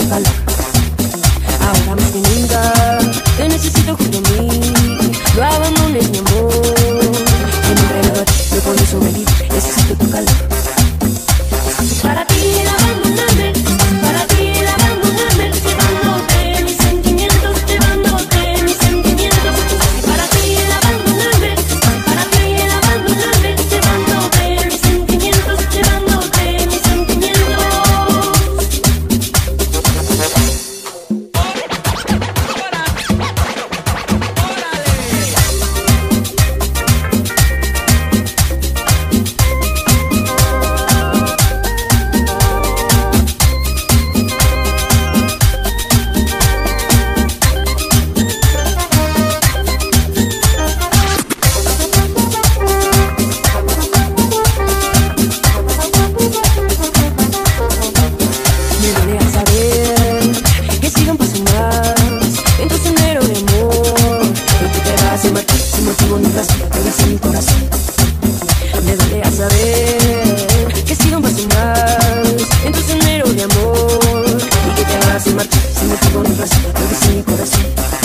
calor. Ahora más que nunca te necesito junto a mí. No abandones mi amor. En un reloj no puedo sobrevivir. Necesito tu calor. Para ti el abandonarme, para ti el abandonarme, llevándote mis sentimientos, llevándote mis sentimientos. Para ti el abandonarme, para ti el abandonarme, llevándote mis sentimientos, llevándote mis sentimientos. Me duele al saber que siga un paso más en tu sendero de amor. Y tú te vas a marchar sin motivo ni razón, te ves en mi corazón. Me duele al saber que siga un paso más en tu sendero de amor. Y que te vas a marchar sin motivo ni razón, te ves en mi corazón.